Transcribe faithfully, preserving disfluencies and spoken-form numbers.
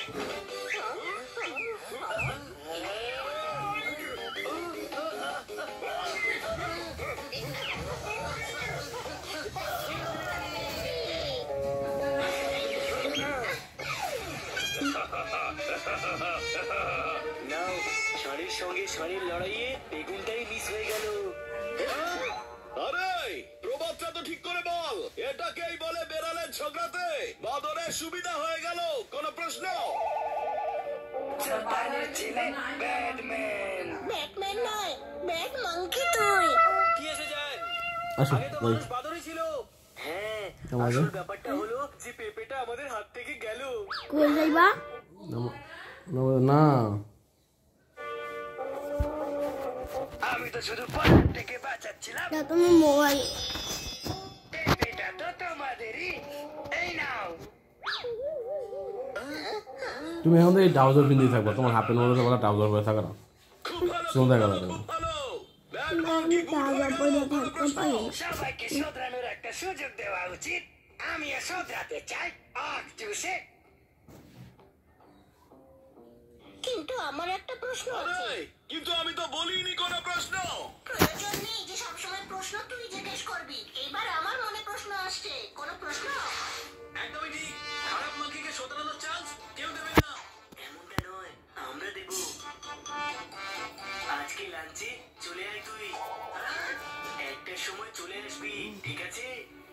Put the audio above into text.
ষাঁড়ের সঙ্গে ষাঁড়ের লড়াইয়ে বেগুনটাই মিস হয়ে গেল। আরে প্রবাদটা তো ঠিক করে বল, এটাকেই বলে বেড়ালের ঝগড়াতে বাদরের সুবিধা হয়ে গেল। কোন প্রশ্ন? জাপানের ছেলে ব্যাটম্যান। ব্যাটম্যান নয়, ব্যাট মাংকি তুই। কি এসে যায়? আসো আগে তো মানুষ বাদরই ছিল। হ্যাঁ, আসল ব্যাপারটা হলো যে পেঁপেটা আমাদের হাত থেকে গেল। কই যাইবা? না আমি তো শুধু পাহাড় থেকে বাঁচাচ্ছিলাম। তা তুমি মোবাইল পেঁপেটা তো তোমাদেরই। এই নাও। তুমি এখন এই ট্রাউজার পিন্দি থাকবো, তোমার হাফ প্যান্ট মধ্যে তোমার ট্রাউজার পরে থাকো না। খুব ভালো, সুন্দর দেখা খুব যাবে। ভালো। আমি তাজা পরে থাকতে পারি। সবাইকে শোধরানোর একটা সুযোগ দেওয়া উচিত। আমিও শোধরাতে চাই। আখ চুষে। কিন্তু আমার একটা প্রশ্ন আছে। আরে কিন্তু আমি তো বলিনি কোনো প্রশ্ন। প্রয়োজন নেই যে সবসময় প্রশ্ন তুই জিজ্ঞেস করবি। এবার আমার মনে প্রশ্ন আসছে। কোন প্রশ্ন? একদমই ঠিক। খারাপ মাগিকে শোধরানোর চান্স কেউ দেবে না। এমনটা নয়, আমরা দেব। আজকে লাঞ্চে চলে আয় তুই। হ্যাঁ? একটার সময় চলে আসবি, ঠিক আছে?